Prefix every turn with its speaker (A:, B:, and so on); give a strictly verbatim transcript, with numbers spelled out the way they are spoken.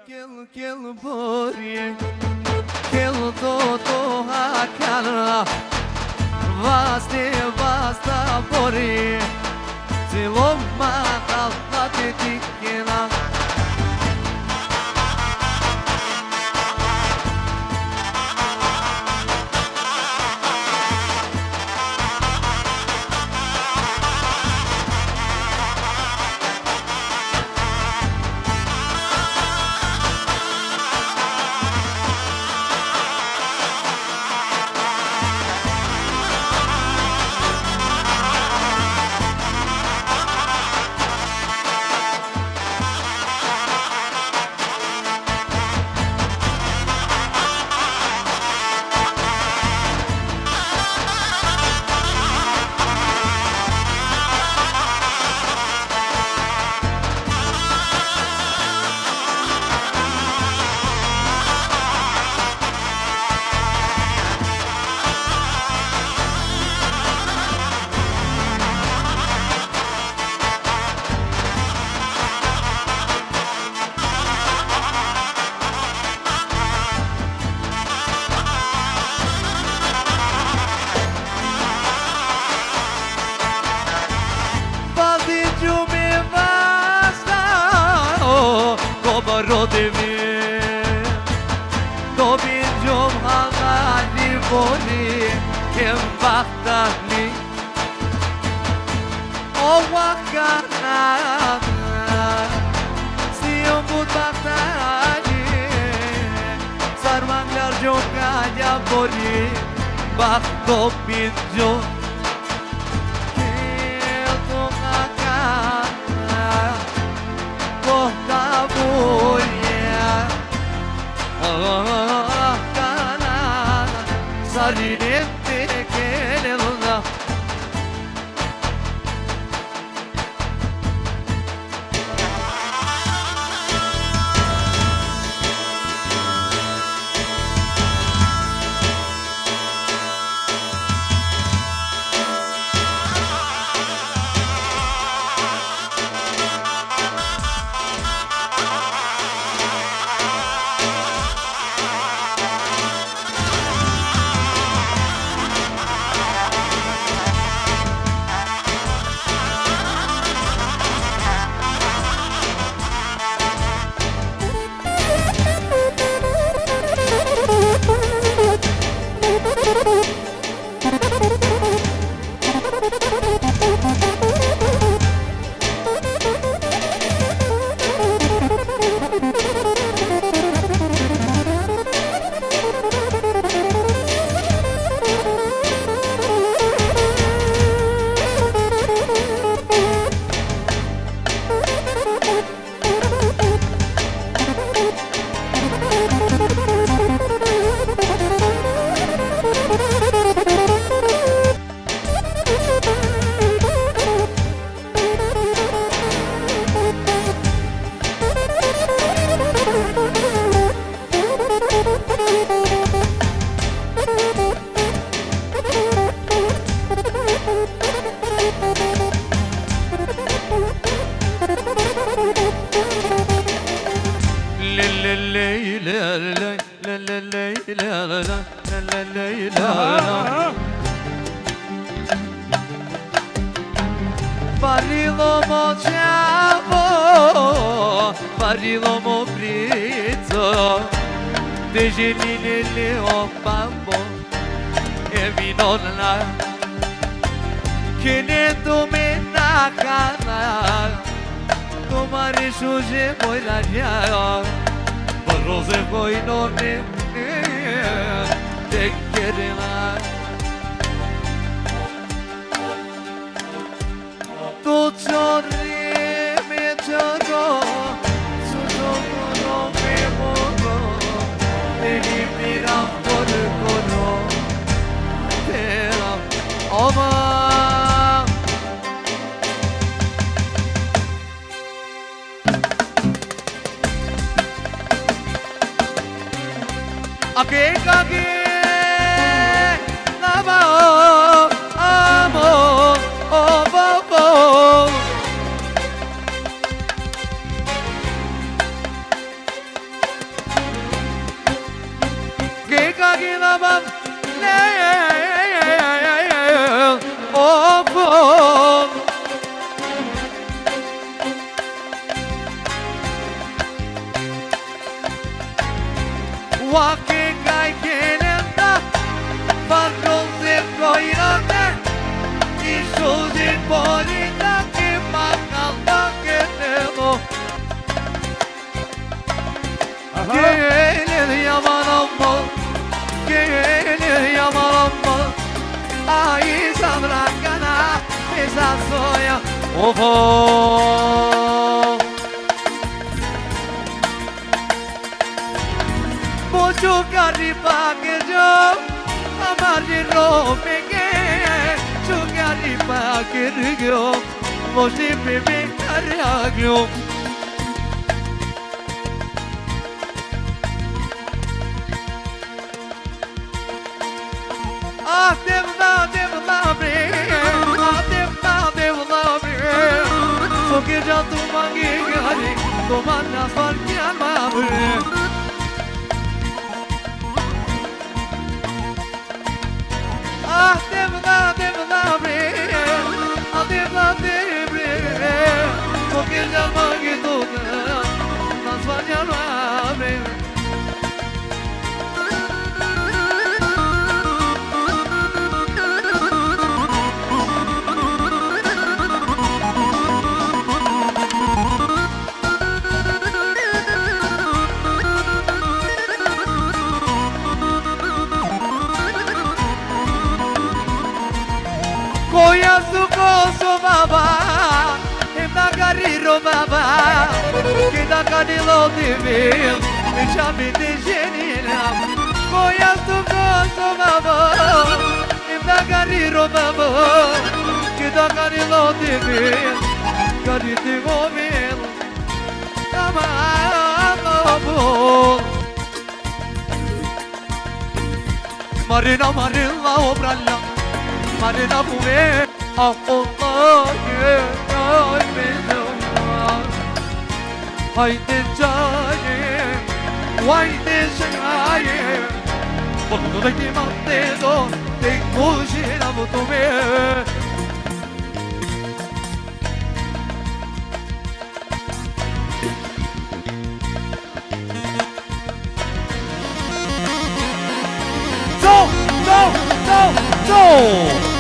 A: Kill, kill, bori, kill to to hakala, vaste vasta bori, ziloma kalma tetikina. Bachto pinjo, kelto ngakana, kohta mulia, oh kana, sarinente kelelna. Parilomo ciavo, parilomo brito, dejenile leo pambo, e vinona, che ne tome na cana, tomare shuje poi la nia, rose poi non ne te querela. Tu chorri choro, su no me mogo, teri mira por coro, tera oma. Ake kage lava amo oh bobo. Walking I can't Farlo se coirate I susi polita che manca che devo Che ne yamanamma Che ne yamanamma Ai sabrangana Esa soya Ovo Mucho caripa que yo Amari rope que Yo caripa que yo Moshi bebe caraglo Ah, devla, devla bre Ah, devla, devla bre So que ya tu mangi gari Tomana farkian ma bre Ah, devla, devla bre Ah, devla, devla bre So que ya mangi toda Nas farkian ma bre Koya suko so baba, enda gariro baba, kita kadilo divil, me chame de genina. Koya suko so baba, enda gariro baba, kita kadilo divil, kaditi gomil, amabo. Marina Marina obralla. Marina bue ah Allah ye ay bezumar haydi jaye haydi jaye bunu da kimate do te kujira butume Go go go go